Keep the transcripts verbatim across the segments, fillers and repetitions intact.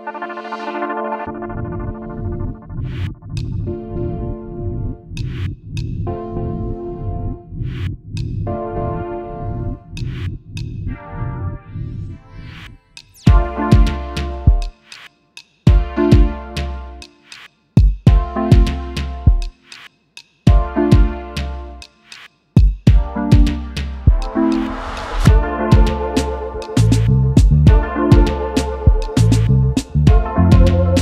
you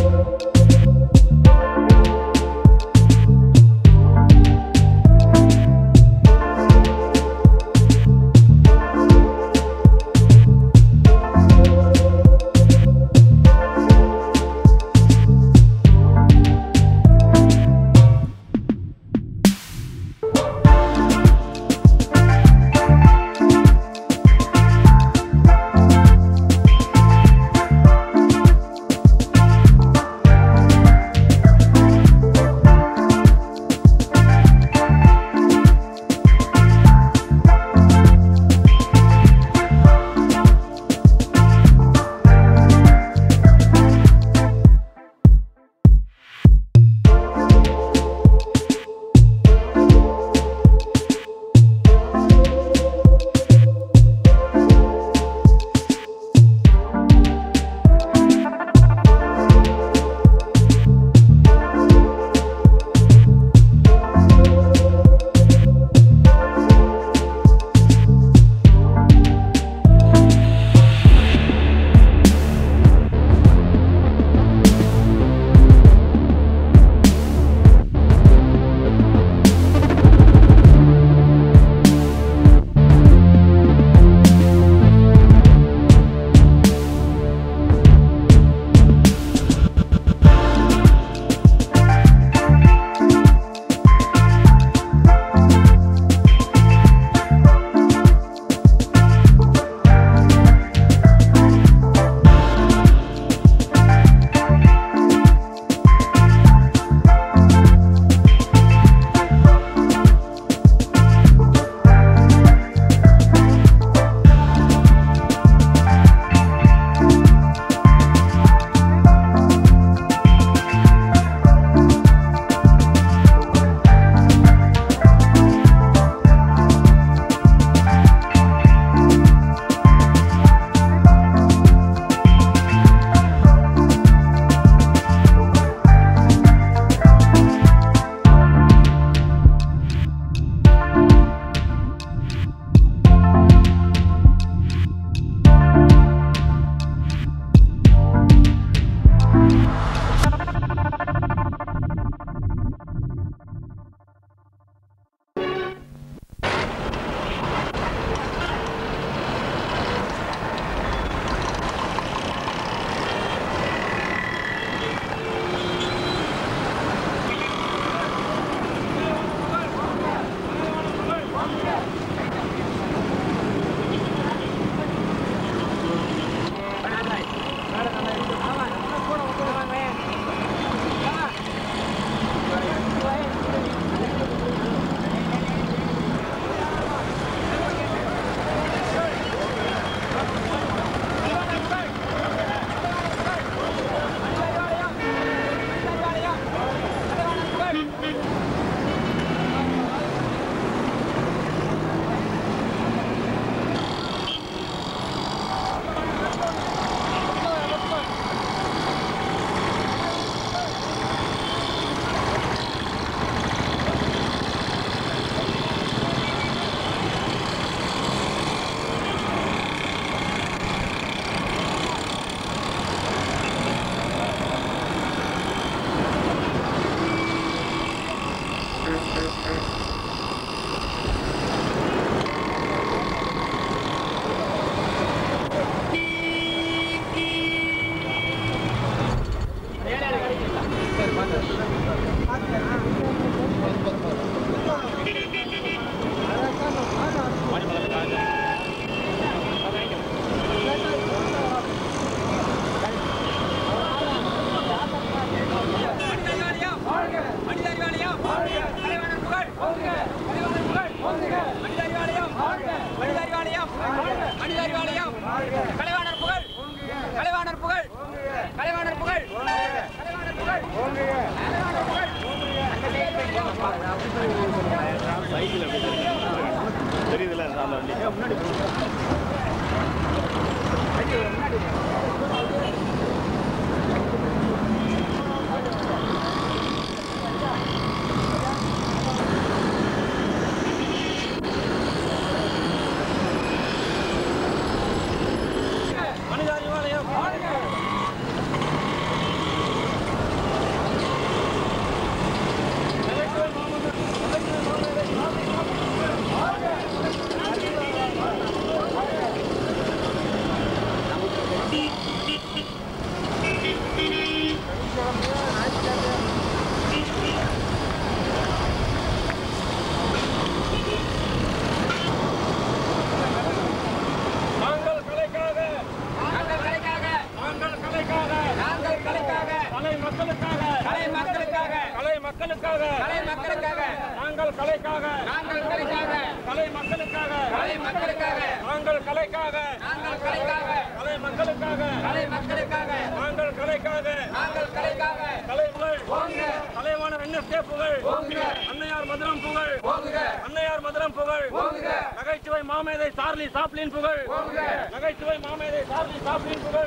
நகைச்சுவை மாமேதை Charlie Chaplin புகழ் நகைச்சுவை மாமேதை சார்லி சாப்ளின் புகழ்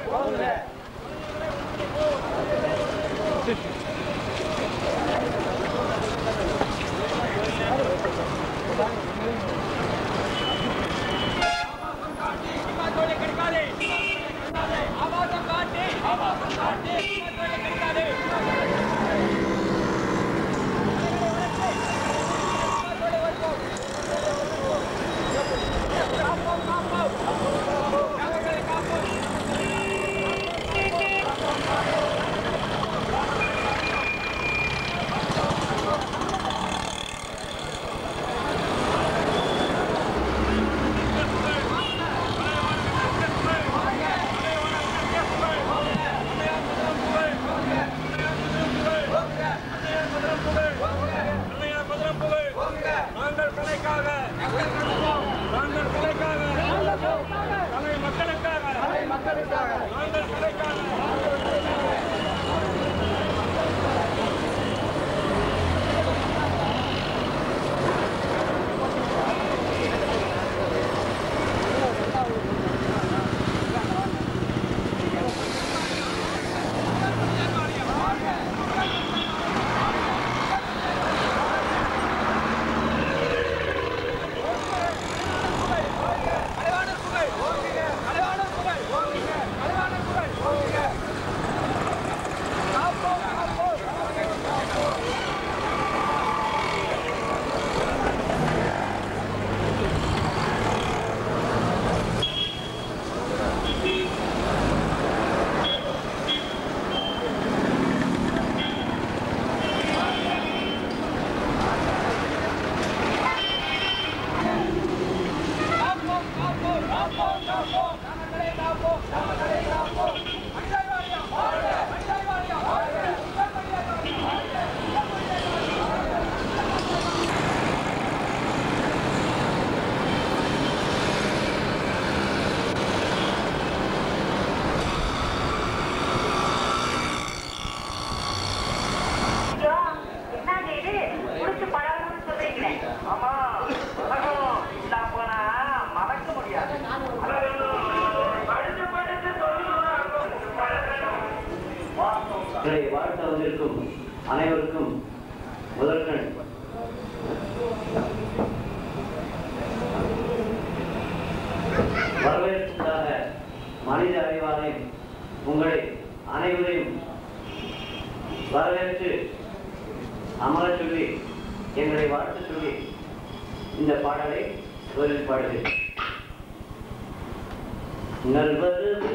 ஆபாசம் காட்டி ஆபாசம் காட்டி கிடைக்காது அனைவருக்கும் முதற்கண் வரவேற்பதாக மனித அறிவாலயம் உங்களை அனைவரையும் வரவேற்று அமர சொல்லி எங்களை வாழ்த்து சொல்லி இந்த பாடலை முதலில் பாடுகிறேன். நல்வரவு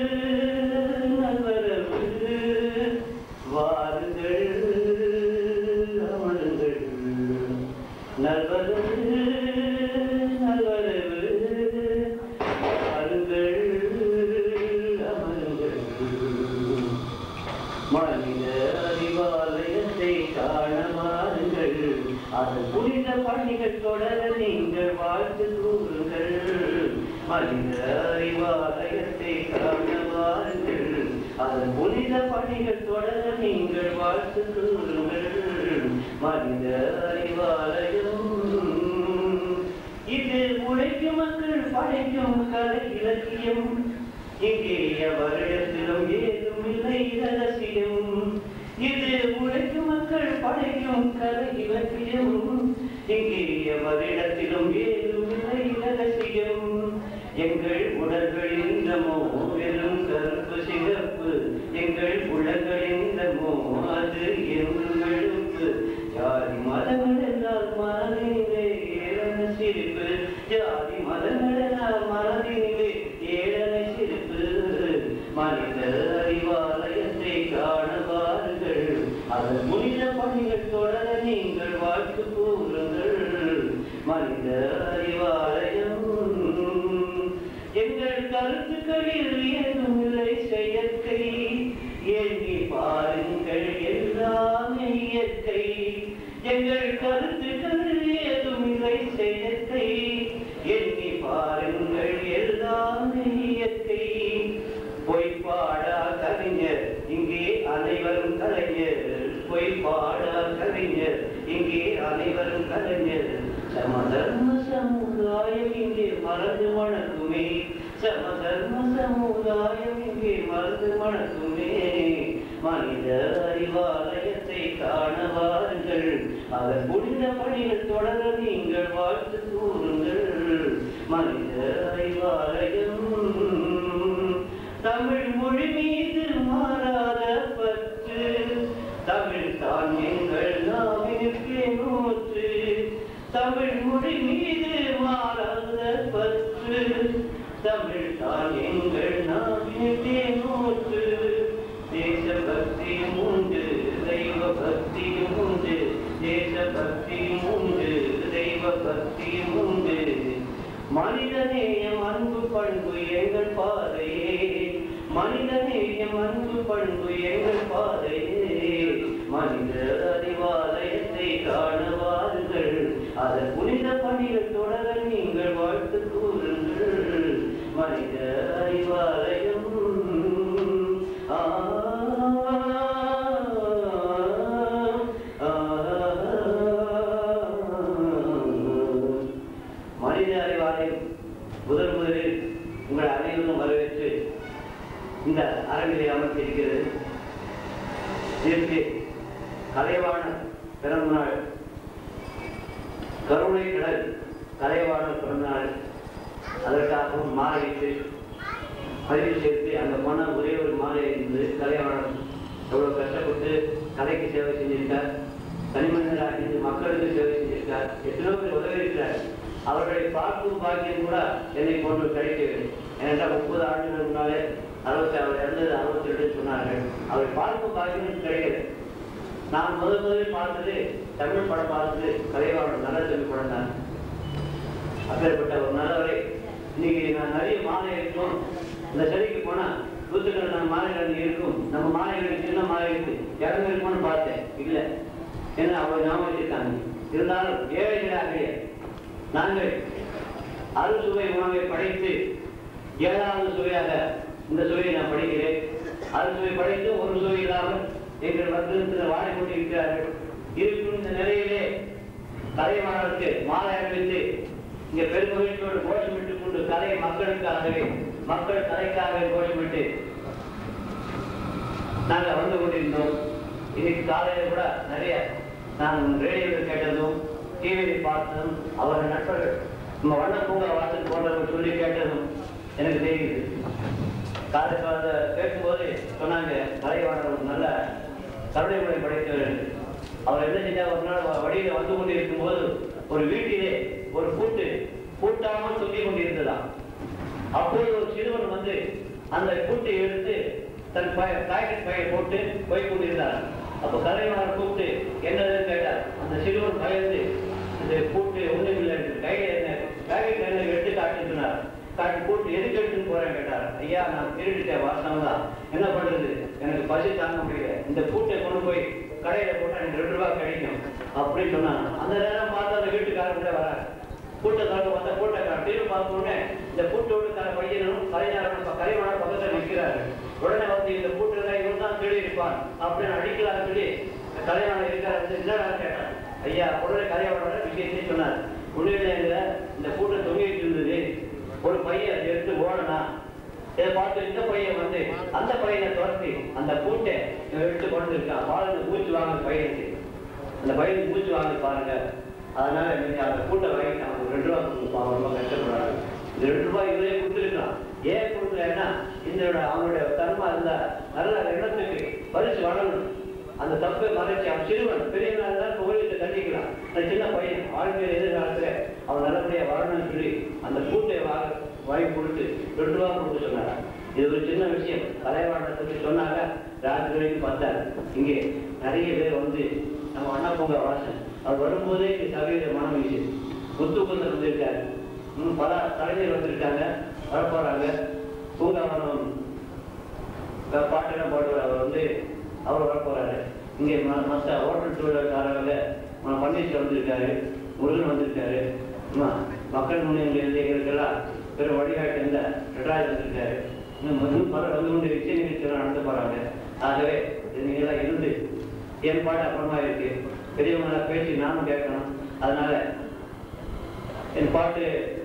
நல்வரவு வாருங்கள் அமருங்கள், நல்வரவு நல்வரவு வாருங்கள் அமருங்கள். மனித அறிவாலயத்தை காண வாருங்கள், அதன் புனித பணிகள் தொடர நீங்கள் வாழ்த்து கூறுங்கள். மனித அறிவாலயத்தை காண வாருங்கள், அதன் புனித பணிகள் தொடர நீங்கள் வாழ்த்து கூறுங்கள். மனித அறிவாலயம் இது உழைக்கும் உழைக்கும் மக்கள் படைக்கும் கலை இலக்கியம் இங்கே வருடத்திலும் ஏதும் இல்லை ரகசியம் இது உழைக்கும் மக்கள் படைக்கும் கலை இலக்கியம் இங்கே வருடத்திலும் ஏதும் இல்லை ரகசியம் எங்கள் உடல்கள் இந்தமோ வெறும் கருப்பு சிகப்பு எங்கள் உடல்கள் இந்தமோ அது என்று வெளுப்பு ஜாதி மதங்கள் எல்லாம் மனதிலே ஏழன சிரிப்பு ஜாதி மதங்கள் எல்லாம் மனதிலே ஏழன சிரிப்பு மனித அறிவாலயத்தை காணவார்கள் அதன் புனித பணிகள் தொடர நீங்கள் வாழ்த்து கூறுங்கள் மனித அறிவாலயம் எங்கள் கருத்துக்களில் ஏதும் இல்லை செயற்கை எண்ணி பாருங்கள் எல்லாமே இயற்கை எங்கள் கருத்துக்களில் ஏதும் இல்லை செயற்கை எண்ணி பாருங்கள் எல்லாமே இயற்கை பொய்ப்பாடா கவிஞர் இங்கே அனைவரும் கலைஞர் பொய்ப்பாடா கவிஞர் இங்கே அனைவரும் கலைஞர் சமதர்ம சமுதாயம் இங்கே மறந்து வணங்குமே சமதர்ம சமுதாயம் இங்கே மறந்து வணங்குமே மனித அறிவாலயத்தை காணவார்கள் அதன் புனித பணிகள் தொடர நீங்கள் வாழ்த்து கூறுங்கள் மனித அறிவாலயம் தமிழ் மொழி மீது மாறாத பற்று தமிழ் தான் எங்கள் நாவினுக்கே நூற்று தமிழ் மொழி மீது மாறாத பற்று தமிழ் தான் எங்கள் நாவினுக்கே நூற்று தேச பக்தியும் உண்டு தெய்வ பக்தியும் உண்டு தேச பக்தியும் உண்டு தெய்வ பக்தியும் உண்டு மனிதநேயம் அன்பு பண்பு எங்கள் பாதையே மனிதநேயம் அன்பு பண்பு எங்கள் பாதையே மனித அறிவாலயத்தை காணவார்கள் அதன் புனித பணிகள் தொடர நீங்கள் வாழ்த்து கூறுங்கள் மனித அறிவாலயம் ஆ மனித அறிவாலயம் முதல் முதலில் உங்கள் அனைவரும் வரவேற்று இந்த அரங்கிலே அமர்த்திருக்கிறது. இதற்கு கலைவாண பிறந்த நாள் கருணை கடல் கலைவாண பிறந்த நாள் அதற்காகவும் மாலையிட்டு பதிவு சேர்த்து அந்த போன ஒரே ஒரு மாலை இருந்தது. கலைவாணம் எவ்வளவு கஷ்டப்பட்டு கலைக்கு சேவை செஞ்சிருக்கார், தனிமனிதராக இருந்து மக்களுக்கு சேவை செஞ்சிருக்கார், எத்தனையோ பேர் உதவி இருக்கிறார். அவர்களை பார்க்கும் பாக்கியம் கூட என்னை போன்று கிடைக்கவில்லை. ஏனென்றால் முப்பது ஆண்டுகள் முன்னாலே அறுபத்தி அவர் இறந்தது அறுபத்தி ரெண்டு சொன்னார்கள். அவரை பார்க்கும் பாக்கியம் கிடைக்கல. நான் முதல் முதலில் பார்த்தது தமிழ் படம் பார்த்தது கலைவாணம் நல்ல தமிழ் படம் தான். அப்பேற்பட்ட ஒரு நல்லவரை இன்னைக்கு நான் நிறைய மாலை இருக்கும். இந்த சிலைக்கு போனா நூற்றுக்கள் நான் மாலைகள் இருக்கும். நம்ம மாலைகளுக்கு சின்ன மாலை இருக்கு இறந்து இருக்கும்னு பார்த்தேன். இல்லை, ஏன்னா அவங்க ஞாபகம் வச்சிருக்காங்க. இருந்தாலும் ஏழைகளாக நாங்கள் அறுசுவை உணவை படைத்து ஏழாவது சுவையாக இந்த சுவையை நான் படிக்கிறேன். அறுசுவை படைத்து ஒரு சுவை இல்லாமல் எங்கள் வந்து வாடிக்கொண்டிருக்கிறார்கள். இருக்கும் இந்த நிலையிலே கலைவாணருக்கு மாலை அணிவித்து இங்கே பெருமகிழ்ச்சியோடு கோஷமிட்டுக் கொண்டு கலை மக்களுக்காகவே மக்கள் கலைக்காகவே கோஷமிட்டு நாங்கள் வந்து கொண்டிருந்தோம். இன்னைக்கு காலையில கூட நிறைய நான் ரேடியோவில் கேட்டதும் டிவியில் பார்த்ததும் அவர்கள் நண்பர்கள் நம்ம வண்ண பூங்கா வாசல் போன்றவர்கள் சொல்லி கேட்டதும் எனக்கு தெரியுது. காலை காலத்தை கேட்கும்போது சொன்னாங்க கலைவாணர் நல்ல கருணை முறை படைத்தவர். அவர் என்ன செஞ்சா ஒரு நாள் வழியில வந்து கொண்டிருக்கும் போது ஒரு வீட்டிலே ஒரு பூட்டு பூட்டாமல் சொல்லிக் கொண்டிருந்ததாம். அப்போது ஒரு சிறுவன் வந்து அந்த பூட்டை எடுத்து தன் பாக்கெட் பையை போட்டு போய் கொண்டிருந்தார். அப்போ கலைவாணர் கூப்பிட்டு என்னதுன்னு கேட்டார். அந்த சிறுவன் பயந்து இந்த பூட்டு ஒன்றும் இல்லை கையில என்ன பேக்கெட் கையில எடுத்து காட்டு சொன்னார். காட்டு போட்டு எதுக்கு எடுத்துன்னு போறேன்னு கேட்டார். ஐயா, நான் திருடிட்டேன் வாசனம் தான், என்ன பண்றது, எனக்கு பசி தாங்க முடியல, இந்த பூட்டை கொண்டு போய் கடையில போட்டா எனக்கு ரெண்டு ரூபாய் கிடைக்கும் அப்படின்னு சொன்னாங்க. அந்த நேரம் பார்த்து அந்த வீட்டுக்காரர் கூட வராங்க. பூட்டை திறக்க வந்த பூட்டைக்காரர் தீர்வு பார்த்த உடனே இந்த பூட்டோடு தர பையனும் கலைஞரும் கலைவாணர் பக்கத்தில் நிற்கிறாரு. உடனே வந்து இந்த பூட்டு தான் இவன் தான் திருடி இருப்பான் அப்படின்னு அடிக்கலான்னு சொல்லி கலைவாணர் இருக்காரு. என்னடா கேட்டார். ஐயா, உடனே கலைவாணர் விஷயத்தையும் சொன்னார். உடனடியாக இந்த பூட்டை தொங்கிட்டு இருந்தது. ஒரு பையன் அதை எடுத்து ஓடனா இதை பார்த்து இந்த பையன் வந்து அந்த பையனை துரத்தி அந்த பூட்டை எடுத்து கொண்டு இருக்கான். பாருங்க மூச்சு வாங்க பையனுக்கு, அந்த பையனுக்கு மூச்சு வாங்க பாருங்க. அதனால நீங்க அந்த பூட்டை வாங்கிட்டு அவனுக்கு ரெண்டு ரூபா கொடுப்பா, ரொம்ப கஷ்டப்படுறாங்க. இந்த ரெண்டு ரூபாய் இவரே கொடுத்துருக்கான். ஏன் கொடுக்கலன்னா இதோட அவனுடைய தன்மை இருந்தா நல்ல இடத்துக்கு பரிசு வளரணும். அந்த தப்பை மறைச்சி அவன் சிறுவன் பெரியவனா இருந்தாலும் கோயிலுக்கு தண்டிக்கலாம். அந்த சின்ன பையன் வாழ்க்கையில் எதிர்காலத்துல அவன் நல்லபடியா வாழணும்னு சொல்லி அந்த பூட்டை வாங்க வாங்கி கொடுத்து ரெண்டு ரூபா கொடுக்க சொன்னாங்க. இது ஒரு சின்ன விஷயம். கலைவாணத்தை சொன்னாங்க. ராத்திரி வரைக்கும் பார்த்தாரு. இங்கே நிறைய பேர் வந்து நம்ம அண்ணா பொங்க வாசன் அவர் வரும்போதே இங்கே சபையில மனம் வீசு புத்துக்குந்தர் வந்திருக்காரு. இன்னும் பல கலைஞர் வந்திருக்காங்க, வரப்போறாங்க. பூங்காவனம் பாட்டெல்லாம் பாடுவார். அவர் வந்து அவர் வரப்போறாரு. இங்கே மற்ற ஹோட்டல் தொழிலாளர்காரங்க பன்னீர்செல்வம் வந்திருக்காரு, முருகன் வந்திருக்காரு. மக்கள் முன்னேற்ற எங்களுக்கெல்லாம் பெரும் வழிகாட்டி இருந்த நடராஜ் வந்திருக்காரு. இன்னும் இன்னும் பல வந்து கொண்டு விஜய நிகழ்ச்சியெல்லாம் நடத்த போறாங்க. ஆகவே நீங்களாம் இருந்து என் பாட்டு அப்புறமா இருக்கு. பெரியவங்கள பேசி நானும் கேட்கணும். அதனால என் பாட்டு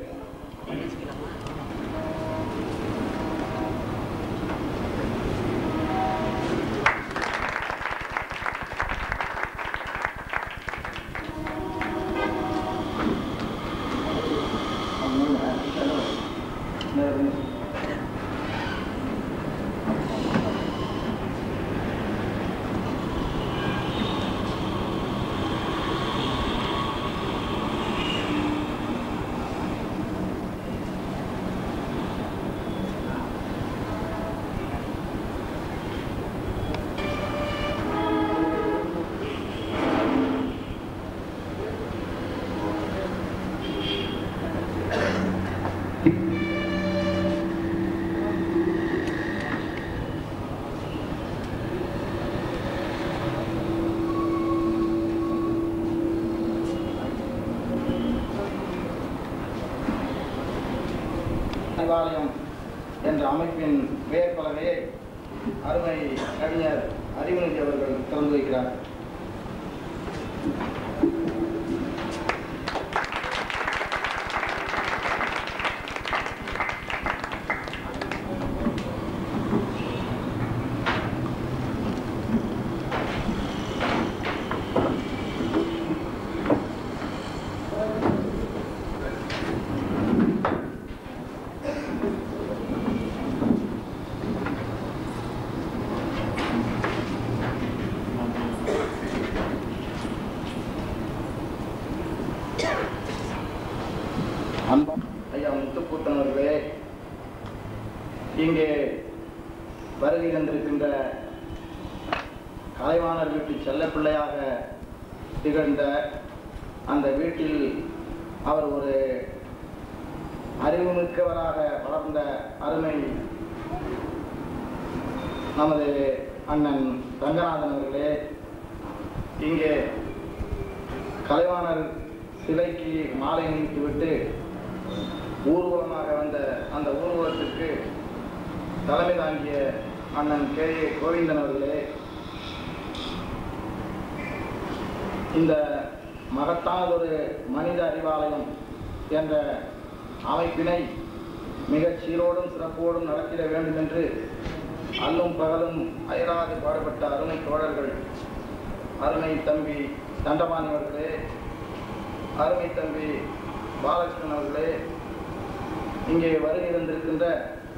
அறிவாலயம் என்ற அமைப்பின் பெயர் பலகையை அருமை கவிஞர் அறிவுநிதி அவர்கள் திறந்து வைக்கிறார். ஐயா முத்துக்கூத்தன் அவர்களே, இங்கே வருகை தந்திருக்கின்ற கலைவாணர் வீட்டு செல்ல பிள்ளையாக திகழ்ந்த அந்த வீட்டில் அவர் ஒரு அறிவுமிக்கவராக வளர்ந்த அருமை நமது அண்ணன் ரங்கநாதன் அவர்களே, இங்கே கலைவாணர் சிலைக்கு மாலை அணிவித்துவிட்டு ஊர்வலமாக வந்த அந்த ஊர்வலத்திற்கு தலைமை தாங்கிய அண்ணன் கே ஏ கோவிந்தன் அவர்களே, இந்த மகத்தானதொரு மனித அறிவாலயம் என்ற அமைப்பினை மிகச் சீரோடும் சிறப்போடும் நடத்திட வேண்டும் என்று அல்லும் பகலும் அயராது பாடுபட்ட அருமை தோழர்கள் அருமை தம்பி தண்டபாணி அவர்களே, அருமை தம்பி பாலகிருஷ்ணன் அவர்களே, இங்கே வருகை இருந்திருக்கின்ற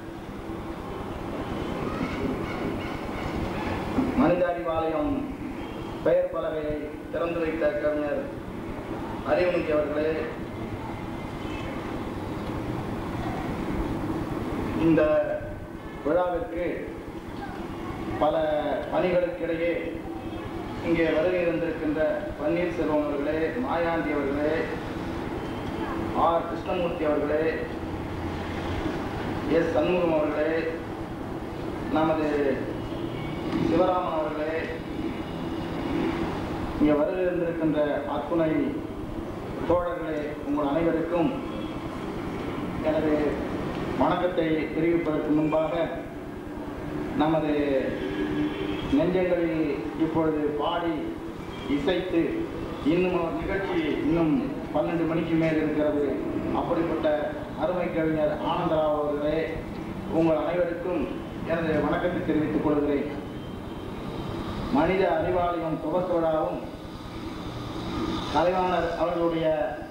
மனித அறிவாலயம் பெயர் பலகையை திறந்து வைத்த கவிஞர் அறிவுநிதி அவர்களே, இந்த விழாவிற்கு பல பணிகளுக்கிடையே இங்கே வருகை இருந்திருக்கின்ற பன்னீர்செல்வம் அவர்களே, மாயாண்டி அவர்களே, ஆர் கிருஷ்ணமூர்த்தி அவர்களே, எஸ் சண்முகம் அவர்களே, நமது சிவராமன் அவர்களே, இங்கே வருகை இருந்திருக்கின்ற அத்துணை தோழர்களே, உங்கள் அனைவருக்கும் எனது வணக்கத்தை தெரிவிப்பதற்கு முன்பாக நமது நெஞ்சங்களில் இப்பொழுது பாடி இசைத்து இன்னும் அவர் நிகழ்ச்சி இன்னும் பன்னெண்டு மணிக்கு மேல் இருக்கிறது. அப்படிப்பட்ட அருமை கவிஞர் ஆனந்தராவ் அவர்களே, உங்கள் அனைவருக்கும் எனது வணக்கத்தை தெரிவித்துக் கொள்கிறேன். மனித அறிவாலயம் துவக்க விழாவும் கலைவாணர் அவர்களுடைய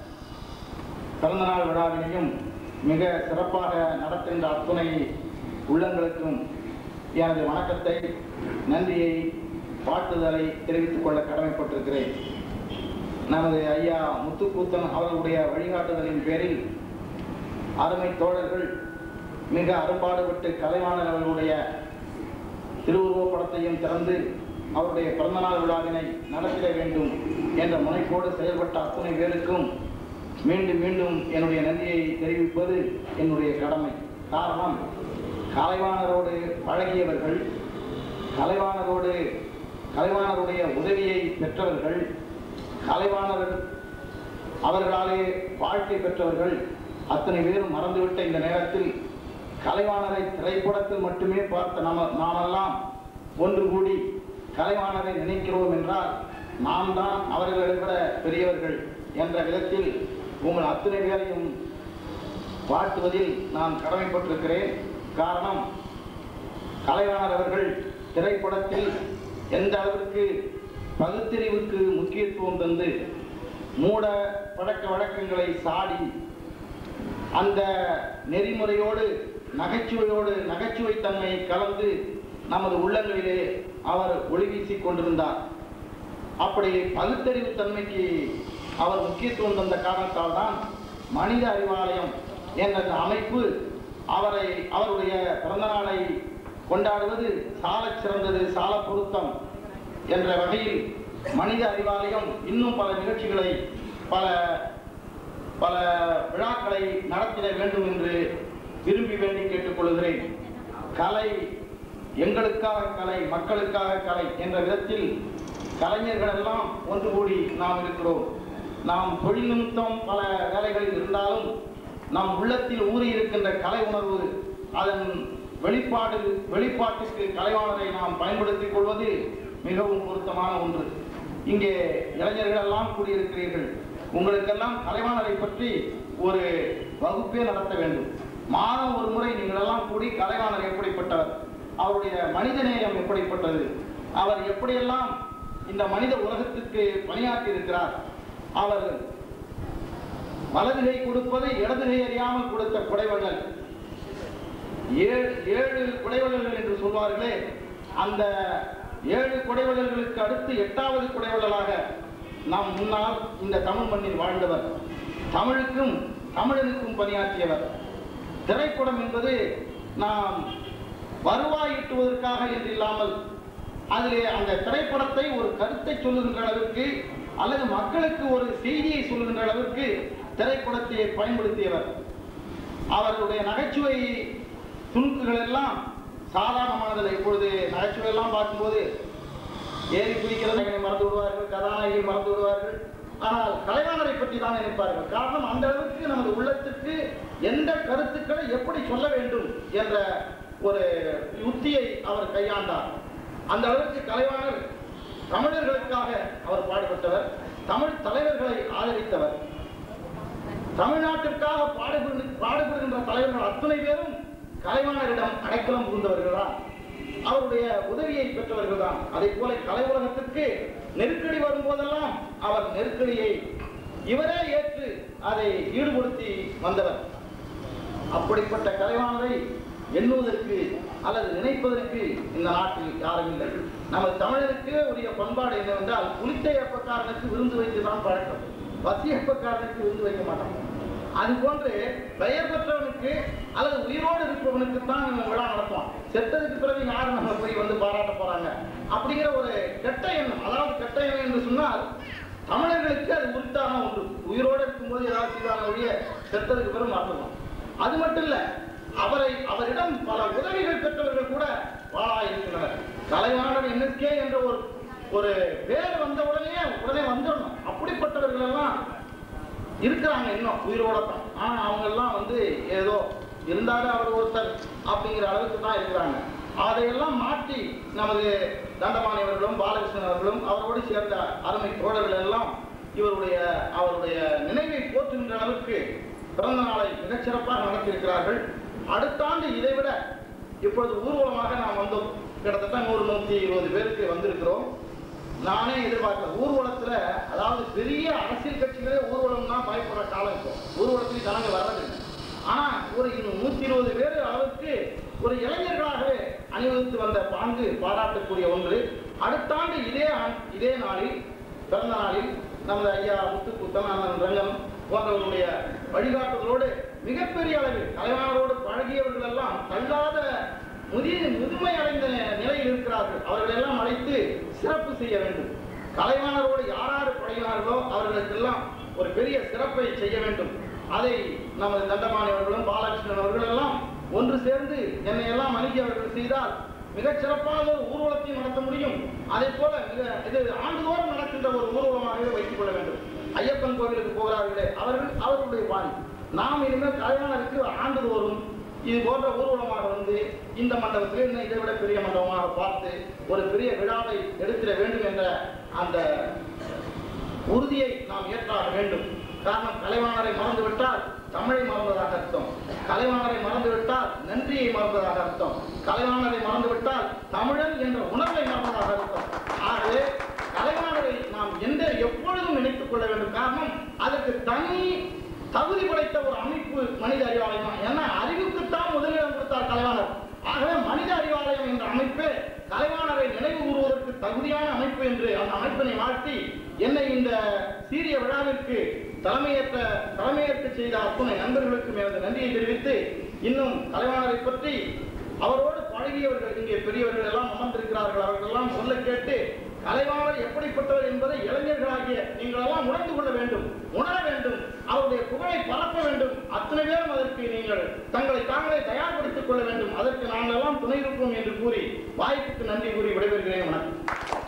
பிறந்தநாள் விழாவினையும் மிக சிறப்பாக நடத்துகின்ற அத்துணை உள்ளங்களுக்கும் எனது வணக்கத்தை, நன்றியை, வாழ்த்துதலை தெரிவித்துக் கொள்ள கடமைப்பட்டிருக்கிறேன். நமது ஐயா முத்துக்கூத்தன் அவர்களுடைய வழிகாட்டுதலின் பேரில் அருமை தோழர்கள் மிக அரும்பாடுபட்டு கலைவாணர் அவர்களுடைய திருவுருவப் படத்தையும் திறந்து அவருடைய பிறந்தநாள் விழாவினை நடத்திட வேண்டும் என்ற முனைப்போடு செயல்பட்ட அத்துணை பேருக்கும் மீண்டும் மீண்டும் என்னுடைய நன்றியை தெரிவிப்பது என்னுடைய கடமை. காரணம், கலைவாணரோடு பழகியவர்கள், கலைவாணரோடு கலைவாணருடைய உதவியை பெற்றவர்கள், கலைவாணர் அவர்களாலே வாழ்க்கை பெற்றவர்கள் அத்தனை பேரும் மறந்துவிட்ட இந்த நேரத்தில் கலைவாணரை திரைப்படத்தில் மட்டுமே பார்த்த நாம நாமெல்லாம் ஒன்று கூடி கலைவாணரை நினைக்கிறோம் என்றால் நாம் தான் அவர்களை விட பெரியவர்கள் என்ற விதத்தில் உங்கள் அத்தனை பேரையும் வாழ்த்துவதில் நான் கடமைப்பட்டிருக்கிறேன். காரணம், கலைவாணர் அவர்கள் திரைப்படத்தில் எந்த அளவிற்கு பகுத்தறிவுக்கு முக்கியத்துவம் தந்து மூட பழக்க வழக்கங்களை சாடி அந்த நெறிமுறையோடு நகைச்சுவையோடு நகைச்சுவைத்தன்மையை கலந்து நமது உள்ளங்களிலே அவர் ஒளி வீசிக் கொண்டிருந்தார். அப்படி பகுத்தறிவு தன்மைக்கு அவர் முக்கியத்துவம் தந்த காரணத்தால் தான் மனித அறிவாலயம் என்ற அமைப்பு அவரை அவருடைய பிறந்த நாளை கொண்டாடுவது சால சிறந்தது, சால பொருத்தம் என்ற வகையில் மனித அறிவாலயம் இன்னும் பல நிகழ்ச்சிகளை பல பல விழாக்களை நடத்திட வேண்டும் என்று விரும்பி வேண்டி கேட்டுக்கொள்கிறேன். கலை எங்களுக்காக கலை, மக்களுக்காக கலை என்ற விதத்தில் கலைஞர்கள் எல்லாம் ஒன்று கூடி நாம் இருக்கிறோம். நாம் தொழில் நிமித்தம் பல வேலைகளில் இருந்தாலும் நம் உள்ளத்தில் ஊறி இருக்கின்ற கலை உணர்வு, அதன் வெளிப்பாடு வெளிப்பாட்டுக்கு கலைவாணரை நாம் பயன்படுத்திக் கொள்வது மிகவும் பொருத்தமான ஒன்று. இங்கே இளைஞர்கள் எல்லாம் கூடியிருக்கிறீர்கள். உங்களுக்கெல்லாம் கலைவாணரை பற்றி ஒரு வகுப்பே நடத்த வேண்டும். மாதம் ஒரு முறை நீங்கள் எல்லாம் கூடி கலைவாணர் எப்படிப்பட்டவர், அவருடைய மனிதநேயம் எப்படிப்பட்டது, அவர் எப்படியெல்லாம் இந்த மனித உலகத்துக்கு பணியாற்றி இருக்கிறார், அவர் வலதுகை கொடுப்பதை இடதுகை அறியாமல் கொடுத்த குடைவள்ளல், ஏழு ஏழு குடைவள்ளல்கள் என்று சொல்வார்களே, அந்த ஏழு குடைவள்ளல்களுக்கு அடுத்து எட்டாவது குடைவள்ளலாக நாம் முன்னால் இந்த தமிழ் மண்ணில் வாழ்ந்தவர், தமிழுக்கும் தமிழனுக்கும் பணியாற்றியவர். திரைப்படம் என்பது நாம் வருவாய் ஈட்டுவதற்காக என்று இல்லாமல் அதிலே அந்த திரைப்படத்தை ஒரு கருத்தை சொல்லுகின்ற அளவிற்கு அல்லது மக்களுக்கு ஒரு செய்தியை சொல்லுகின்ற அளவிற்கு திரைப்படத்தை பயன்படுத்தியவர். அவர்களுடைய நகைச்சுவை துணுக்குகள் எல்லாம் சாதாரணமானதில்லை. இப்பொழுது நகைச்சுவை எல்லாம் பார்க்கும்போது ஏறி குதிக்கிறதை மறந்து விடுவார்கள், கதாநாயகி மறந்து விடுவார்கள். ஆனால் கலைவாணரை பற்றி தான் நினைப்பார்கள். காரணம், அந்த அளவுக்கு நமது உள்ளத்துக்கு எந்த கருத்துக்களை எப்படி சொல்ல வேண்டும் என்ற ஒரு யுக்தியை அவர் கையாண்டார். அந்த அளவுக்கு கலைவாணர் தமிழர்களுக்காக அவர் பாடுபட்டவர், தமிழ் தலைவர்களை ஆதரித்தவர். தமிழ்நாட்டிற்காக பாடுபடு பாடுபடுகின்ற தலைவர்கள் அத்தனை பேரும் கலைவாணரிடம் அடைக்கலம் புகுந்தவர்கள் தான், அவருடைய உதவியை பெற்றவர்கள் தான். அதே போல கலை உலகத்திற்கு நெருக்கடி வரும்போதெல்லாம் அவர் நெருக்கடியை இவரே ஏற்று அதை ஈடுபடுத்தி வந்தவர். அப்படிப்பட்ட கலைவாணரை எண்ணுவதற்கு அல்லது நினைப்பதற்கு இந்த நாட்டில் யாரும் இல்லை. நமது தமிழருக்கு உரிய பண்பாடு என்னவென்றால், புலித்தை அப்பக்காரனுக்கு விருந்து வைத்துதான் பழக்கம், பசி அப்பக்காரனுக்கு விருந்து வைக்க மாட்டாங்க. அது போன்று பெயர் பெற்றவனுக்கு அல்லது உயிரோடு இருப்பவனுக்கு தான் விழா நடத்துவான். செத்ததுக்கு பிறகு யாரும் நம்ம போய் வந்து பாராட்ட போறாங்க அப்படிங்கிற ஒரு கெட்ட எண்ணம். அதாவது கெட்ட எண்ணம் என்று சொன்னால் தமிழர்களுக்கு அது உரித்தான ஒன்று. உயிரோடு இருக்கும்போது ஏதாவது செய்வாங்க ஒழிய செத்ததுக்கு பிறகு மறந்துடும். அது மட்டும் இல்ல, அவரை அவரிடம் பல உதவிகள் பெற்றவர்கள் கூட வாழா இருக்கின்றனர். கலைவாணர் எண்ணிக்கை என்ற ஒரு ஒரு பேர் வந்த உடனே உடனே வந்துடணும். அப்படிப்பட்டவர்கள் எல்லாம் இருக்கிறாங்க இன்னும் உயிரோட தான். ஆனா அவங்க எல்லாம் வந்து ஏதோ இருந்தாலும் அவர் ஒருத்தர் அப்படிங்கிற அளவுக்கு தான் இருக்கிறாங்க. அதையெல்லாம் மாற்றி நமது தண்டபாணி அவர்களும் பாலகிருஷ்ணன் அவர்களும் அவரோடு சேர்ந்த அருமை தோழர்கள் எல்லாம் இவருடைய அவருடைய நினைவை போற்றுகின்ற அளவுக்கு பிறந்த நாளை மிகச்சிறப்பாக நடத்தியிருக்கிறார்கள். அடுத்த ஆண்டு இதைவிட இப்பொழுது ஊர்வலமாக நாம் வந்தோம். கிட்டத்தட்ட நூறு நூற்றி இருபது பேருக்கு வந்திருக்கிறோம். நானே எதிர்பார்க்கல ஊர்வலத்துல, அதாவது பெரிய அரசியல் கட்சிகளே ஊர்வலம்னா பயப்படுற காலம் இப்போ. ஊர்வலத்துக்கு ஜனங்க வர்றதில்லை. ஆனா ஒரு நூத்தி இருபது பேர் அளவுக்கு ஒரு இளைஞர்களாகவே அணிவகுத்து வந்த பாங்கு பாராட்டக்கூடிய ஒன்று. அடுத்த ஆண்டு இதே இதே நாளில் பிறந்த நாளில் நமது ஐயா முத்துக்குத்தன், அண்ணன் ரங்கம் போன்றவர்களுடைய வழிகாட்டுதலோடு மிகப்பெரிய அளவில் கலைவாணரோடு பழகியவர்கள் எல்லாம் தள்ளாத முதிய முதுமை அடைந்த நிலையில் இருக்கிறார்கள். அவர்கள் எல்லாம் அழைத்து சிறப்பு செய்ய வேண்டும். கலைவாணரோடு யாராரு பழகினார்களோ அவர்களுக்கெல்லாம் ஒரு பெரிய சிறப்பை செய்ய வேண்டும். அதை நமது தண்டபாணி அவர்களும் பாலகிருஷ்ணன் அவர்கள் எல்லாம் ஒன்று சேர்ந்து என்னை எல்லாம் அணுகி அவர்கள் செய்தால் மிகச் சிறப்பான ஒரு ஊர்வலத்தையும் நடத்த முடியும். அதே போல மிக இது ஆண்டுதோறும் நடக்கின்ற ஒரு ஊர்வலமாகவே வைத்துக் கொள்ள வேண்டும். ஐயப்பன் கோவிலுக்கு போகிறார்களே அவர்கள் அவர்களுடைய பாணி. நாம் இனிமேல் கலைவாணருக்கு ஆண்டுதோறும் இது போன்ற ஊர்வலமாக வந்து இந்த மண்டபத்தில் இன்னும் இதை விட பெரிய மண்டபமாக பார்த்து ஒரு பெரிய விழாவை எடுத்திட வேண்டும் என்ற அந்த உறுதியை நாம் ஏற்றாக வேண்டும். காரணம், கலைவாணரை மறந்துவிட்டால் தமிழை மறந்ததாக அர்த்தம். கலைவாணரை மறந்துவிட்டால் நன்றியை மறந்ததாக அர்த்தம். கலைவாணரை மறந்துவிட்டால் தமிழன் என்ற உணர்வை மறந்ததாக அர்த்தம். ஆகவே கலைவாணரை நாம் எந்த எப்பொழுதும் நினைத்துக் கொள்ள வேண்டும். காரணம், அதற்கு தனி தகுதி படைத்த ஒரு அமைப்பு மனித அறிவாலயம். ஏன்னா அறிவுக்குத்தான் முதலிடம் கொடுத்தார் கலைவாணர். ஆகவே மனித அறிவாலயம் என்ற அமைப்பு கலைவாணரை நினைவு கூறுவதற்கு தகுதியான அமைப்பு என்று அந்த அமைப்பினை வாழ்த்தி என்னை இந்த சீரிய விழாவிற்கு தலைமையேற்ற தலைமையேற்று செய்த அத்துணை நண்பர்களுக்கும் எனது நன்றியை தெரிவித்து, இன்னும் கலைவாணரை பற்றி அவரோடு பழகியவர்கள் இங்கே பெரியவர்கள் எல்லாம் அமர்ந்திருக்கிறார்கள். அவர்கள் எல்லாம் சொல்ல கேட்டு கலைவாணர் எப்படிப்பட்டவர் என்பதை இளைஞர்களாகிய நீங்கள் எல்லாம் உணர்ந்து கொள்ள வேண்டும், உணர வேண்டும், அவருடைய புகழை பரப்ப வேண்டும். அத்தனை பேரும் அதற்கு நீங்கள் தங்களை தாங்களே தயார்படுத்திக் கொள்ள வேண்டும். அதற்கு நாங்கள் எல்லாம் துணை இருப்போம் என்று கூறி வாய்ப்புக்கு நன்றி கூறி விடைபெறுகிறேன். வணக்கம்.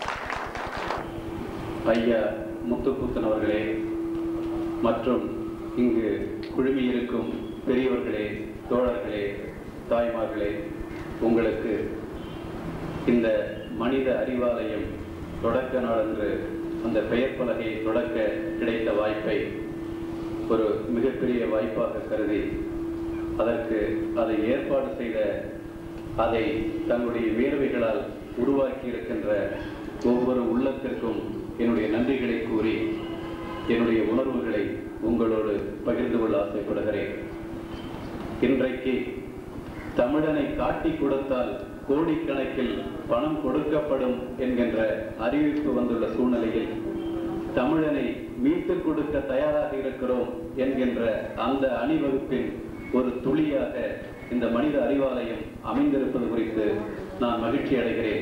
ஐயா முத்துக்குத்தன் அவர்களே மற்றும் இங்கு குழுமியிருக்கும் பெரியவர்களே, தோழர்களே, தாய்மார்களே, உங்களுக்கு இந்த மனித அறிவாலயம் தொடக்க நாளன்று அந்த பெயர் பலகையை தொடக்க கிடைத்த வாய்ப்பை ஒரு மிகப்பெரிய வாய்ப்பாக கருதி அதற்கு அதை ஏற்பாடு செய்த, அதை தங்களுடைய வேர்வைகளால் உருவாக்கி இருக்கின்ற ஒவ்வொரு உள்ளத்திற்கும் என்னுடைய நன்றிகளை கூறி என்னுடைய உணர்வுகளை உங்களோடு பகிர்ந்து கொள்ள ஆசைப்படுகிறேன். இன்றைக்கு தமிழனை காட்டி கொடுத்தால் கோடிக்கணக்கில் பணம் கொடுக்கப்படும் என்கின்ற அறிவிப்பு வந்துள்ள சூழ்நிலையில் தமிழனை மீட்டுக் கொடுக்க தயாராக இருக்கிறோம் என்கின்ற அந்த அணிவகுப்பின் ஒரு துளியாக இந்த மனித அறிவாலயம் அமைந்திருப்பது குறித்து நான் மகிழ்ச்சி அடைகிறேன்.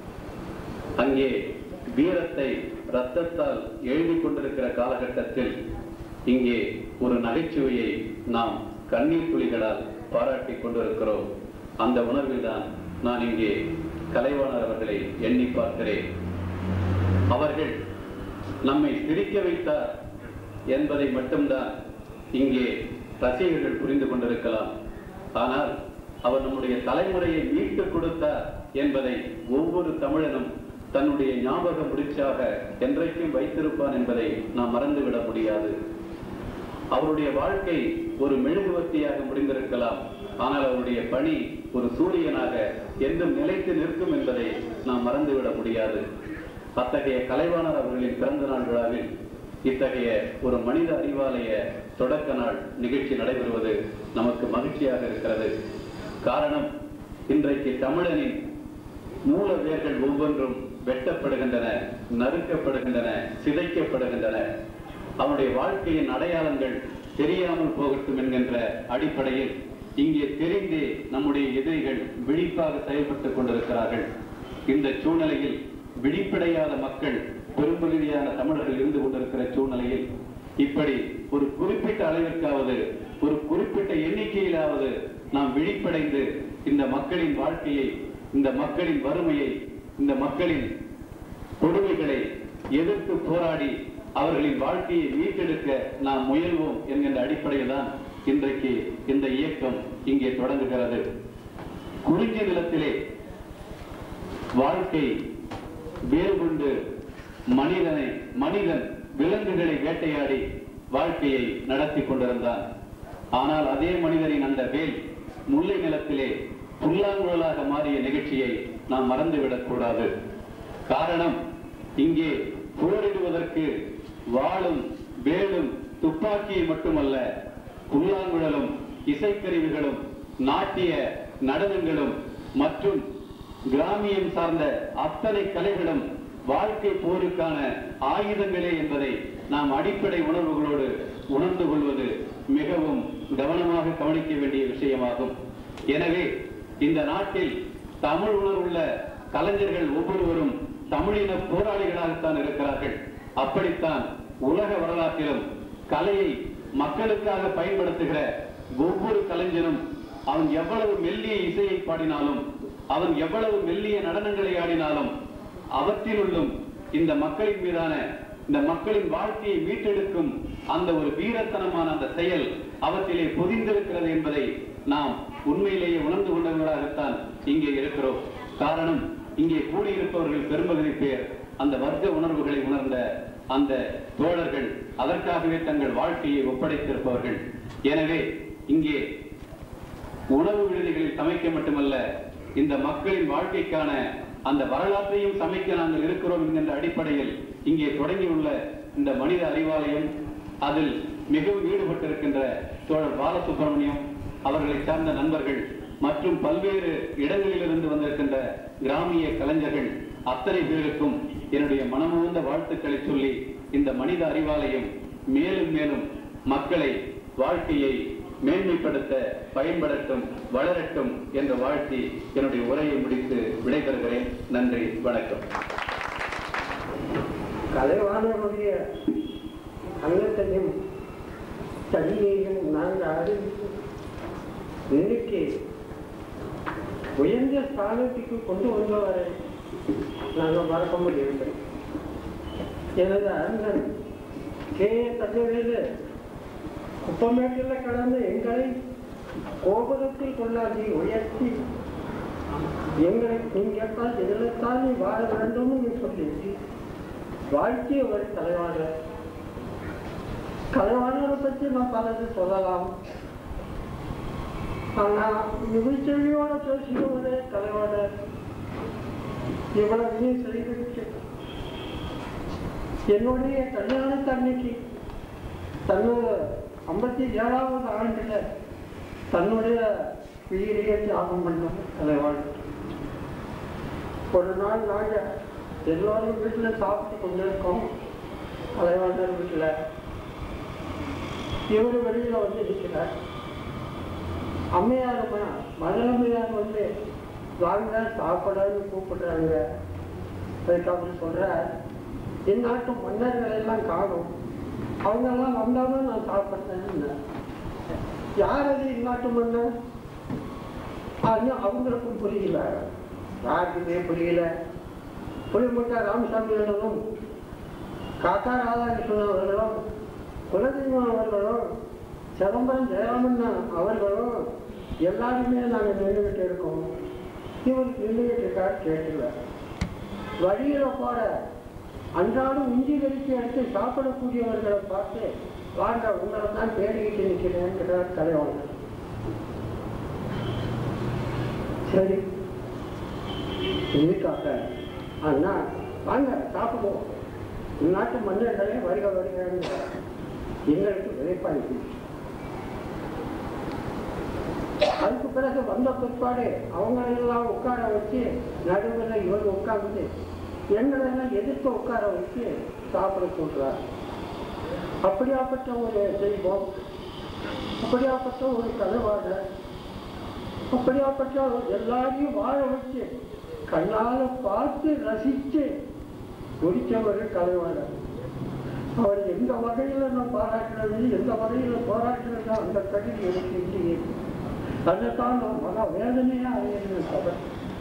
அங்கே வீரத்தை இரத்தத்தால் எழுதி கொண்டிருக்கிற காலகட்டத்தில் இங்கே ஒரு நகைச்சுவையை நாம் கண்ணீர் துளிகளால் பாராட்டி கொண்டிருக்கிறோம். அந்த உணர்வில் தான் நான் இங்கே கலைவாணர் அவர்களை எண்ணி பார்க்கிறேன். அவர்கள் நம்மை சிரிக்க வைத்தார் என்பதை மட்டும்தான் இங்கே ரசிகர்கள் புரிந்து கொண்டிருக்கலாம். ஆனால் அவர் நம்முடைய தலைமுறையை மீட்டுக் கொடுத்தார் என்பதை ஒவ்வொரு தமிழனும் தன்னுடைய ஞாபக முடிச்சாக என்றைக்கும் வைத்திருப்பான் என்பதை நாம் மறந்துவிட முடியாது. அவருடைய வாழ்க்கை ஒரு மெழுகுவர்த்தியாக முடிந்திருக்கலாம், ஆனால் அவருடைய பணி ஒரு சூரியனாக என்றும் நிலைத்து நிற்கும் என்பதை நாம் மறந்துவிட முடியாது. அத்தகைய கலைவாணர் அவர்களின் பிறந்த நாள் விழாவில் இத்தகைய ஒரு மனித அறிவாலய தொடக்க நாள் நிகழ்ச்சி நடைபெறுவது நமக்கு மகிழ்ச்சியாக இருக்கிறது. காரணம், இன்றைக்கு தமிழனின் மூல வேர்கள் ஒவ்வொன்றும் வெட்டப்படுகின்றன, நறுக்கப்படுகின்றன, சிதைக்கப்படுகின்றன. அவனுடைய வாழ்க்கையின் அடையாளங்கள் தெரியாமல் போகட்டும் என்கின்ற அடிப்படையில் இங்கே தெரிந்து நம்முடைய எதிரிகள் விழிப்பாக செயல்பட்டுக் கொண்டிருக்கிறார்கள். இந்த சூழ்நிலையில் விழிப்படையாத மக்கள் பெரும்பகுதியான தமிழர்கள் இருந்து கொண்டிருக்கிற சூழ்நிலையில் இப்படி ஒரு குறிப்பிட்ட அளவிற்காவது ஒரு குறிப்பிட்ட எண்ணிக்கையிலாவது நாம் விழிப்படைந்து இந்த மக்களின் வாழ்க்கையை, இந்த மக்களின் வறுமையை, இந்த மக்களின் கொடுமைகளை எதிர்த்து போராடி அவர்களின் வாழ்க்கையை மீட்டெடுக்க நாம் முயல்வோம் என்கின்ற அடிப்படையில் தான் இன்றைக்கு இந்த இயக்கம் இங்கே தொடங்குகிறது. குறிஞ்சி நிலத்திலே வாழ்க்கை வேறுபண்டு மனிதனை மனிதன் விலங்குகளை வேட்டையாடி வாழ்க்கையை நடத்தி கொண்டிருந்தான். ஆனால் அதே மனிதரின் அந்த வேல் முல்லை நிலத்திலே புல்லாங்குழலாக மாறிய நிகழ்ச்சியை நாம் மறந்துவிடக் கூடாது. காரணம், இங்கே போரிடுவதற்கு வாளும் வேலும் துப்பாக்கியை மட்டுமல்ல, புல்லாங்குழலும் இசைக்கருவிகளும் நாட்டிய நடனங்களும் மற்றும் கிராமியம் சார்ந்த அத்தனை கலைகளும் வாழ்க்கை போருக்கான ஆயுதங்களே என்பதை நாம் அடிப்படை உணர்வுகளோடு உணர்ந்து கொள்வது மிகவும் கவனமாக கவனிக்க வேண்டிய விஷயமாகும். எனவே இந்த நாட்டில் தமிழ் உணர்வுள்ள கலைஞர்கள் ஒவ்வொருவரும் தமிழின போராளிகளாகத்தான் இருக்கிறார்கள். அப்படித்தான் உலக வரலாற்றிலும் கலையை மக்களுக்காக பயன்படுத்துகிற ஒவ்வொரு கலைஞனும் அவன் எவ்வளவு மெல்லிய இசையை பாடினாலும், அவன் எவ்வளவு மெல்லிய நடனங்களை ஆடினாலும், அவற்றிலுள்ளும் இந்த மக்களின் மீதான இந்த மக்களின் வாழ்க்கையை மீட்டெடுக்கும் அந்த ஒரு வீரத்தனமான அந்த செயல் அவற்றிலே பொதிந்திருக்கிறது என்பதை நாம் உண்மையிலேயே உணர்ந்து கொண்டவர்களாகத்தான் இங்கே இருக்கிறோம். காரணம், இங்கே கூடியிருப்பவர்கள் பெரும்பகுதி பேர் அந்த வர்க்க உணர்வுகளை உணர்ந்த அந்த தோழர்கள், அதற்காகவே தங்கள் வாழ்க்கையை ஒப்படைத்திருப்பவர்கள். எனவே இங்கே உணவு விடுதிகளில் சமைக்க மட்டுமல்ல, இந்த மக்களின் வாழ்க்கைக்கான அந்த வரலாற்றையும் சமைக்க நாங்கள் இருக்கிறோம் என்கின்ற அடிப்படையில் இங்கே தொடங்கியுள்ள இந்த மனித அறிவாலயம், அதில் மிகவும் ஈடுபட்டிருக்கின்ற தோழர் பாலசுப்ரமணியம், அவர்களை சார்ந்த நண்பர்கள் மற்றும் பல்வேறு இடங்களிலிருந்து வந்திருக்கின்ற கிராமிய கலைஞர்கள் அத்தனை பேருக்கும் என்னுடைய மனமுவந்த வாழ்த்துக்களை சொல்லி இந்த மனித அறிவாலயம் மேலும் மேலும் மக்களை வாழ்க்கையை மேன்மைப்படுத்த பயன்படட்டும், வளரட்டும் என்ற வாழ்த்தி என்னுடைய உரையை முடித்து விடைபெறுகிறேன். நன்றி, வணக்கம். கலைவாணருடைய அங்கத்தையும் தனியையும் நாங்கள் அறிவித்து இன்னைக்கு உயர்ந்த ஸ்தானத்துக்கு கொண்டு வந்தவரை நாங்கள் மறக்க முடியவில்லை. எனது அண்ணன் கே ஏ தங்கவேலு குப்பமேட்டில் கடந்த எங்களை கோபுரத்தில் கொண்டாடி உயர்த்தி எங்களை நீங்கத்தான் இதில்தான் நீ வாழ வேண்டும் என்று சொல்லி வாழ்க்கை ஒரு கலைவாணர். கலைவாணரை பற்றி நான் பலது சொல்லலாம். ஆனால் நிகழ்ச்சியோட பேசுகிறவரே கலைவாணர் இவ்வளவு செய்திருக்கு. என்னுடைய கல்யாணத்தன்னைக்கு தன்னோட ஐம்பத்தி ஏழாவது ஆண்டில் தன்னுடைய உயிரியை தியாகம் பண்ண கலைவாணர். ஒரு நாள் நாங்கள் எல்லோரும் வீட்டில் சாப்பிட்டு கொண்டிருக்கோம். கலைவாணர் வீட்டில் இவர் வெளியில் வந்து இருக்கிறார். அம்மையார் மதனம்மையார் வந்து வாங்க சாப்பிடன்னு கூப்பிடுறாங்க. அதுக்கு அவர் சொல்கிறார், இந்நாட்டு மன்னர்கள் எல்லாம் காணும், அவங்கெல்லாம் வந்தாலும் நான் சாப்பிட்றேன்னு. யார் அது இந்நாட்டு மன்னர்? அவங்களுக்கும் புரியல, யாருக்குமே புரியல. புலிமுட்டா ராமசாமிகளும் காக்கா ராதாகிருஷ்ணன் அவர்களும் குலதெய்வம் அவர்களும் சிதம்பரம் ஜெயராமண்ணா அவர்களும் எல்லாருமே நாங்கள் நின்றுகிட்டு இருக்கோம். இவருக்கு நின்றுகிட்டு இருக்காரு கேட்கல. வழியில போற அன்றாடம் உஞ்சி கறிக்கு எடுத்து சாப்பிடக்கூடியவர்களை பார்த்து வாங்க உங்களை தான் தேடிக்கிட்டு நிற்கிறேன் தலைவாங்க. சரி இதுக்காக அண்ணா வாங்க சாப்பிடுவோம், நாட்டு மன்னர்களே வருக வருகிறாங்க. எங்களுக்கு விளைப்பாய்க்கு அதுக்கு பிறகு வந்த பிற்பாடு அவங்களெல்லாம் உட்கார வச்சு நடுவில் இவங்க உட்கார்ந்து எங்களெல்லாம் எதிர்த்து உட்கார வச்சு சாப்பிட சொல்றார். அப்படியாப்பட்ட ஒரு தெய்வம், அப்படியாப்பட்ட ஒரு கலைவாணர், அப்படியாப்பட்ட எல்லாரையும் வாழ வச்சு கண்ணால பார்த்து ரசித்து முடிச்சவர் கலைவாணர். அவர் எந்த வகையில நான் பாராட்டுறது, எந்த வகையில போராட்டுறது அந்த கல்வி எனக்கு இல்லையே. அதைத்தான் நான் மன வேதனையா அறியணும் சபை.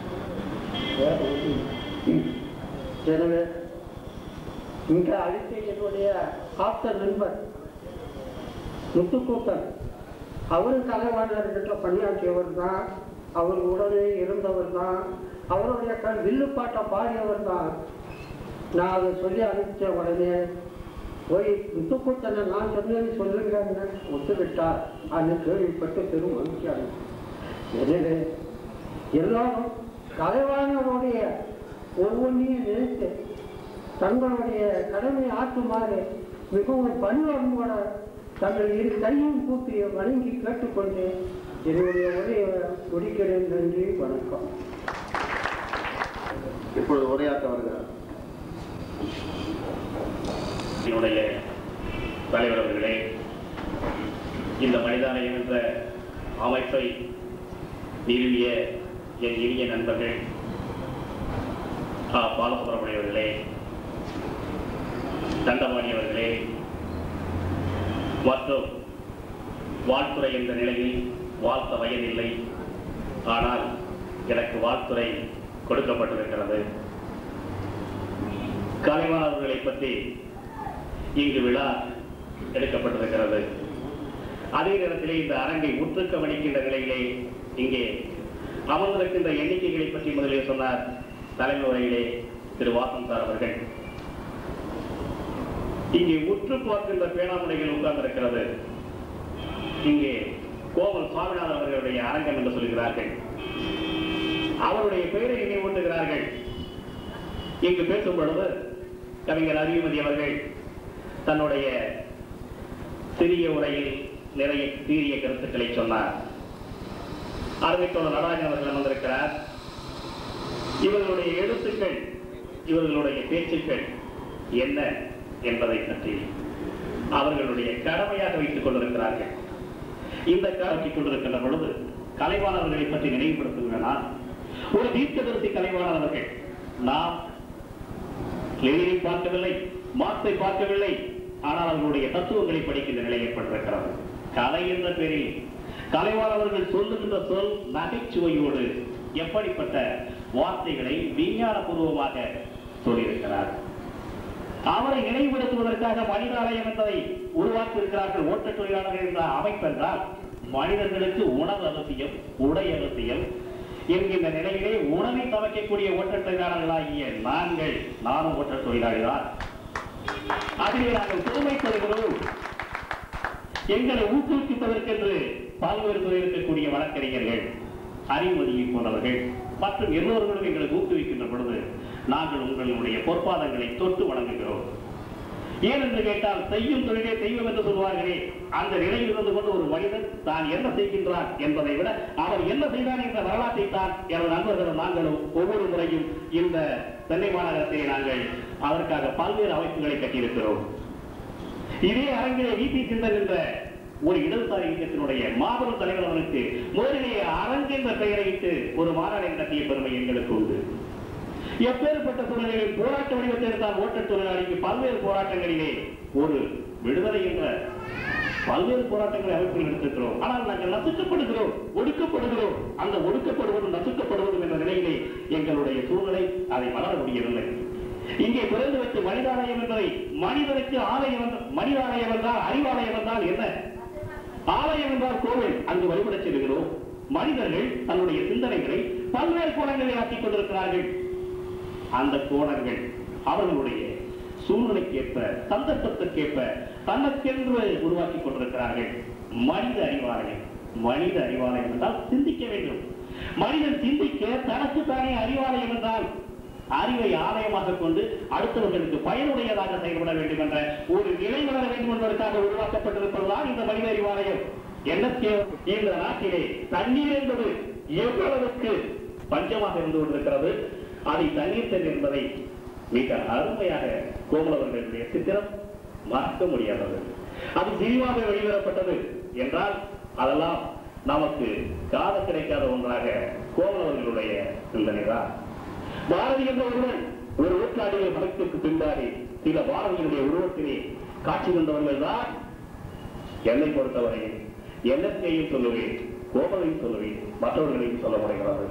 எனவே இங்க அழைத்த என்னுடைய ஆப்த நண்பர் முத்துக்கூத்தன், அவரும் கலைவாணர்கிட்ட பணியாற்றியவர் தான், அவர் உடனே இருந்தவர் தான். அவருடைய க வில்லுப்பாட்டை பாடியவர் தான். நான் அதை சொல்லி அனுப்பிச்ச உடனே போய் முத்துக்கூட்டனை நான் சொன்னேன்னு சொல்லுங்கன்னு ஒத்துக்கிட்டார். அது கேள்விப்பட்டு பெரும் மகிழ்ச்சியாக. எனவே எல்லாரும் கலைவாணருடைய ஒவ்வொன்றையும் நினைத்து தங்களுடைய கடமை ஆற்றுமாறு மிகவும் பணிவன்போட தங்கள் இரு கையும் கூப்பி வணங்கி கேட்டுக்கொண்டு என்னுடைய உரையை முடிக்கிறேன். நன்றி, வணக்கம். இப்பொழுது உரையாற்ற வருகிறார் என்னுடைய தலைவர் அவர்களே, இந்த மனிதாலயம் என்ற அமைப்பை நிறுவிய என் இனிய நண்பர்கள் ஆ பாலசுப்ரமணிய அவர்களே, தண்டபாணி அவர்களே மற்றும் வாழ்த்துறை என்ற நிலையில் வாழ்த்த வயதில்லை, ஆனால் எனக்கு வாழ்த்துறை கொடுக்கப்பட்டிருக்கிறது. கலைவாணர்களை பற்றி இங்கு விழா எடுக்கப்பட்டிருக்கிறது. அதே நேரத்திலே இந்த அரங்கை உற்று கவனிக்கின்ற நிலையிலே இங்கே அமர்ந்திருக்கின்ற எண்ணிக்கைகளை பற்றி முதலே சொன்னார் தலைமை உரையிலே திரு வாசன் சார் அவர்கள். இங்கே உற்று பார்க்கின்ற பேனாமுனைகள் உட்கார்ந்திருக்கிறது. இங்கே கோமல் சுவாமிநாதன் அவர்களுடைய அரங்கம் என்று சொல்கிறார்கள். அவருடைய பெயரை நினைவூட்டுகிறார்கள். இங்கு பேசும் பொழுது கவிஞர் அறிவுமதி அவர்கள் தன்னுடைய சிறிய உரையில் நிறைய சீரிய கருத்துக்களை சொன்னார். அருமைத்தோழர் நடராஜன் அவர்கள் வந்திருக்கிறார். இவர்களுடைய எழுத்துக்கள், இவர்களுடைய பேச்சுக்கள் என்ன என்பதை பற்றி அவர்களுடைய கடமையாக வைத்துக் கொண்டிருக்கிறார்கள். இந்த காலத்தில் கொண்டிருக்கின்ற பொழுது கலைவாணர்களை பற்றி நினைவுபடுத்துகிறார். ஒரு தீர்க்கதரிசி கலைவாணர்கள். நாம் லெனினை பார்க்கவில்லை, மார்க்ஸை பார்க்கவில்லை, ஆனால் அவர்களுடைய தத்துவங்களை படிக்கின்ற நிலை ஏற்பட்டிருக்கிறது. கலை என்ற பெயரில் கலைவாணர்கள் சொல்லுகின்ற சொல் நகைச்சுவையோடு எப்படிப்பட்ட வார்த்தைகளை விஞ்ஞான பூர்வமாக சொல்லியிருக்கிறார். அவரை நினைவுபடுத்துவதற்காக மனிதாலயம் என்பதை உருவாக்கி இருக்கிறார்கள். ஓட்ட தொழிலாளர்கள் என்ற அமைப்பு என்றால் மனிதர்களுக்கு உணவு அவசியம், உடை அவசியம் என்கின்ற நிலையிலே உணவை சமைக்கக்கூடிய ஓட்ட தொழிலாளர்களாகிய நாங்கள், நானும் ஓட்ட தொழிலாளிதான். அதிலே நாங்கள் பெருமை தருகிறோம். எங்களை ஊக்குவிப்பதற்கென்று பல்வேறு துறை இருக்கக்கூடிய வழக்கறிஞர்கள், அறிவுமதியை போன்றவர்கள் மற்றும் எல்லோர்களும் எங்களை ஊக்குவிக்கின்ற பொழுது நாங்கள் உங்களுடைய பொற்பாதங்களை தொட்டு வணங்குகிறோம். ஏனென்று கேட்டால் செய்யும் தொழிலே தெய்வம் என்று சொல்வார்களே, அந்த நிலையில் இருந்து கொண்டு ஒரு மனிதன் தான் என்ன செய்கின்றான் என்பதை விட அவர் என்ன செய்தார் என்ற வரலாற்றை தான் எனது நண்பர்களும் நாங்களும் ஒவ்வொரு முறையும் இந்த சென்னை மாநகரத்திலே நாங்கள் அதற்காக பல்வேறு அமைப்புகளை கட்டியிருக்கிறோம். இதே அரங்கிலே விபி சிந்தன் என்ற ஒரு இடதுசாரி இயக்கத்தினுடைய மாபெரும் தலைவர் அவருக்கு முதலிலே அரங்கு என்ற பெயரையிட்டு ஒரு மாநாடை நடத்திய பெருமை எங்களுக்கு உண்டு. எப்பேற்பட்ட சூழ்நிலையில் போராட்ட வடிவத்தை எடுத்தால் ஓட்ட தொழிலாளிக்கு பல்வேறு போராட்டங்களிலே ஒரு விடுதலை என்ற பல்வேறு போராட்டங்களை அமைப்பில் எடுத்திருக்கிறோம். ஆனால் நாங்கள் நசுக்கப்படுகிறோம், ஒடுக்கப்படுகிறோம். அந்த ஒடுக்கப்படுவதும் நசுக்கப்படுவதும் என்ற நிலையிலே எங்களுடைய சூழ்நிலை அதை வளர முடியவில்லை. இங்கே பிறந்து வைத்து மனிதாலயம் என்பதை மனிதனுக்கு ஆலயம், மனிதாலயம் என்றால் அறிவாலயம் என்றால் என்ன? ஆலயம் என்றால் கோவில், அங்கு வழிபடச் செல்கிறோம். மனிதர்கள் தன்னுடைய சிந்தனைகளை பல்வேறு கோணங்களை ஆக்கிக் கொண்டிருக்கிறார்கள். அந்த கோணங்கள் அவர்களுடைய சூழ்நிலைக்கேற்ப, சந்தர்ப்பத்திற்கேற்ப தனக்கென்று உருவாக்கி கொண்டிருக்கிறார்கள். மனித அறிவாலயம், மனித அறிவாலயம் என்றால் சிந்திக்க வேண்டும். மனிதன் சிந்திக்க தனக்கு தானே அறிவாலயம் என்றால் அறிவை ஆலயமாக கொண்டு அடுத்தவர்களுக்கு பயனுடையதாக செயல்பட வேண்டும் என்ற ஒரு நிலை வளர வேண்டும் என்பதற்காக உருவாக்கப்பட்டிருப்பதுதான் இந்த மனித அறிவாலயம். என்ன இந்த நாட்டிலே தண்ணீர் என்பது எவ்வளவுக்கு பஞ்சமாக இருந்து கொண்டிருக்கிறது, அதை தண்ணீர் செல் என்பதை மிக அருமையாக கோமலவர்களுடைய சித்திரம் மறக்க முடியாதது. அது விரிவாக வெளிவரப்பட்டது என்றால் அதெல்லாம் நமக்கு காத கிடைக்காத ஒன்றாக கோமலவர்களுடைய சிந்தனைதான். பாரதி என்ற ஒருவன் ஒரு நூற்றாண்டிலே மனத்திற்கு பின்பாடி சில பாரதியினுடைய உருவத்திலே காட்சி கொண்டவர்கள் தான் என்னை பொறுத்தவரையில் என்எஸ்கேயும் சொல்லுவேன், கோமலையும் சொல்லுவேன், மற்றவர்களையும் சொல்ல முடிகிறது.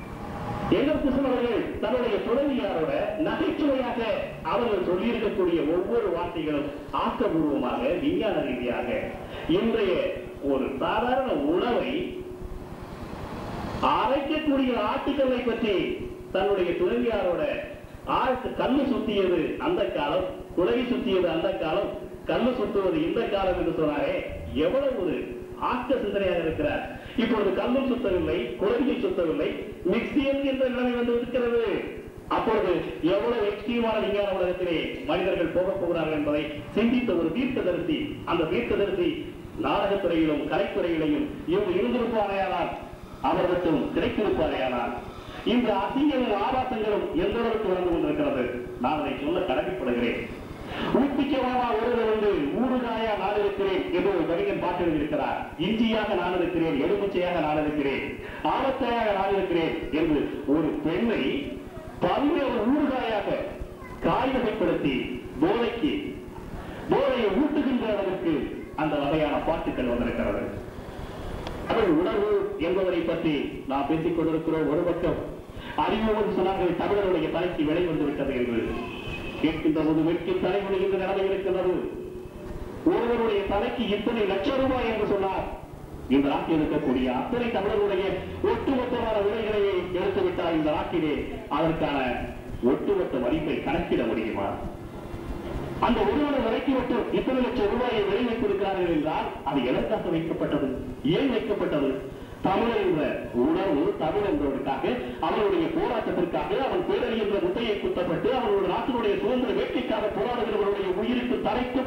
எங்கள் கிருஷ்ணன் அவர்கள் தன்னுடைய துணைவியாரோட நகைச்சுவையாக அவர்கள் சொல்லியிருக்கக்கூடிய ஒவ்வொரு வார்த்தைகளும் ஆக்கபூர்வமாக விஞ்ஞான ரீதியாக இன்றைய ஒரு சாதாரண உணவை அரைக்கக்கூடிய ஆட்டுக்களை பற்றி தன்னுடைய துணைவியாரோட ஆழ்த்து கண்ணு சுத்தியது அந்த காலம், குலவி சுத்தியது அந்த காலம், கண்ணு சுத்துவது இந்த காலம் என்று சொன்னாரே, எவ்வளவு ஒரு ஆக்க சிந்தனையாக இருக்கிறார். இப்பொழுது கல்லும் சுத்தவில்லை, குலவியை சுத்தவில்லை, மிக்சியம் என்ற நிலைமை வந்து இருக்கிறது. அப்பொழுது எவ்வளவு எக்ஸ்ட்ரீமான விஞ்ஞான உலகத்திலே மனிதர்கள் போக போகிறார்கள் என்பதை சிந்தித்த ஒரு தீர்க்கதரிசி, அந்த தீர்க்கதரிசி நாடகத்துறையிலும் கலைத்துறையிலையும் இவங்க இருந்திருப்பாரையானால், அவர் மட்டும் கிடைத்திருப்பாரையானால், இந்த அசிங்கமும் ஆபாசங்களும் எந்த அளவுக்கு வளர்ந்து கொண்டிருக்கிறது. நான் அதை சொல்ல கடமைப்படுகிறேன். ஊட்டிக்கவா ஒருவர் வந்து ஊறுகாயா நான் இருக்கிறேன் என்று ஒரு கவிஞன் பாட்டு எழுதியிருக்கிறார். இஞ்சியாக நான் இருக்கிறேன், எலுமிச்சையாக நான் இருக்கிறேன், ஆபத்தையாக நான் இருக்கிறேன் என்று ஒரு பெண்ணை பல்வேறு ஊறுகாயாக காய்வகைப்படுத்தி போதைக்கு போதையை ஊட்டுகின்ற அளவுக்கு அந்த வகையான பாட்டுக்கள் வந்திருக்கிறது. தமிழ் உணர்வு என்பவரை பற்றி நாம் பேசிக் கொண்டிருக்கிறோம். ஒரு பக்கம் அறிவோடு சொன்னார்கள் தமிழருடைய தலைக்கு விலை வந்துவிட்டது என்று கேட்கின்ற போது வெட்கி தலைமுடிகின்ற நிலைமை இருக்கிறது. ஒருவருடைய தலைக்கு இத்தனை லட்சம் ரூபாய் என்று சொன்னார். இந்த நாட்டில் இருக்கக்கூடிய அத்தனை தமிழர்களுடைய ஒட்டுமொத்தமான விலைகளை எடுத்துவிட்டார். இந்த நாட்டிலே அதற்கான ஒட்டுமொத்த மதிப்பை கணக்கிட முடியுமா? அந்த ஒருவரை விலைக்கு மட்டும் இத்தனை லட்சம் ரூபாயை விலை வைத்திருக்கிறார்கள் என்றால் அது எதற்காக வைக்கப்பட்டது? ஏன் வைக்கப்பட்டது? தமிழர் என்ற உணர்வு, தமிழ் என்பதற்காக, அவருடைய போராட்டத்திற்காக, அவன் பேரறி என்ற முட்டையை குத்தப்பட்டு அவருடைய நாட்டினுடைய சுதந்திர வேட்கைக்காக போராடுகிறவருடைய உயிருக்கு தலைக்கு